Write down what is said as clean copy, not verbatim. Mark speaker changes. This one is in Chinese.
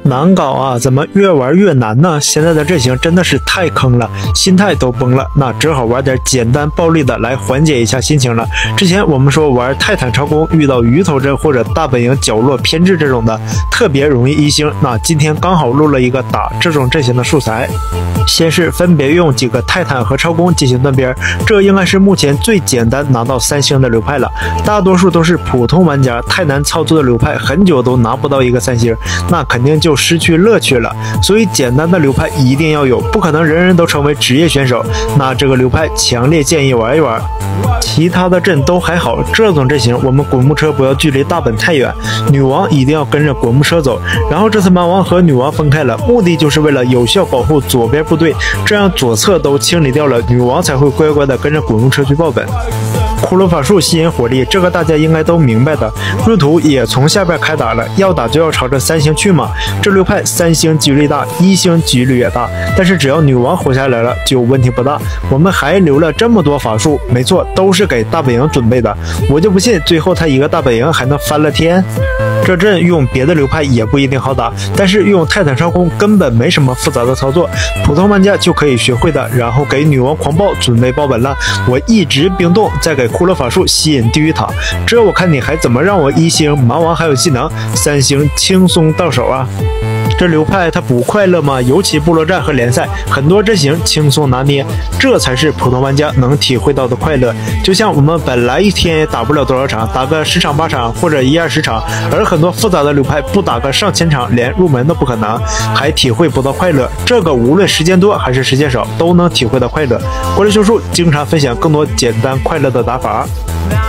Speaker 1: 难搞啊，怎么越玩越难呢？现在的阵型真的是太坑了，心态都崩了，那只好玩点简单暴力的来缓解一下心情了。之前我们说玩泰坦超攻遇到鱼头阵或者大本营角落偏执这种的，特别容易一星。那今天刚好录了一个打这种阵型的素材。先是分别用几个泰坦和超攻进行断边，这应该是目前最简单拿到3星的流派了。大多数都是普通玩家太难操作的流派，很久都拿不到一个3星，那肯定就失去乐趣了。所以简单的流派一定要有，不可能人人都成为职业选手。那这个流派强烈建议玩一玩。其他的阵都还好，这种阵型我们滚木车不要距离大本太远，女王一定要跟着滚木车走。然后这次蛮王和女王分开了，目的就是为了有效保护左边部队，这样左侧都清理掉了，女王才会乖乖的跟着滚木车去爆本。骷髅法术吸引火力，这个大家应该都明白的。闰土也从下边开打了，要打就要朝着3星去嘛。这流派3星几率大，1星几率也大，但是只要女王活下来了，就问题不大。我们还留了这么多法术，没错，都是给大本营准备的。我就不信最后他一个大本营还能翻了天。这阵用别的流派也不一定好打，但是用泰坦超攻根本没什么复杂的操作，普通玩家就可以学会的。然后给女王狂暴准备爆本了，我一直冰冻，再给骷髅法术吸引地狱塔，这我看你还怎么让我1星蛮王还有技能，3星轻松到手啊！这流派它不快乐吗？尤其部落战和联赛，很多阵型轻松拿捏，这才是普通玩家能体会到的快乐。就像我们本来一天也打不了多少场，打个10场8场或者1、20场，而很多复杂的流派不打个上千场，连入门都不可能，还体会不到快乐。这个无论时间多还是时间少，都能体会到快乐。过来修树经常分享更多简单快乐的打法。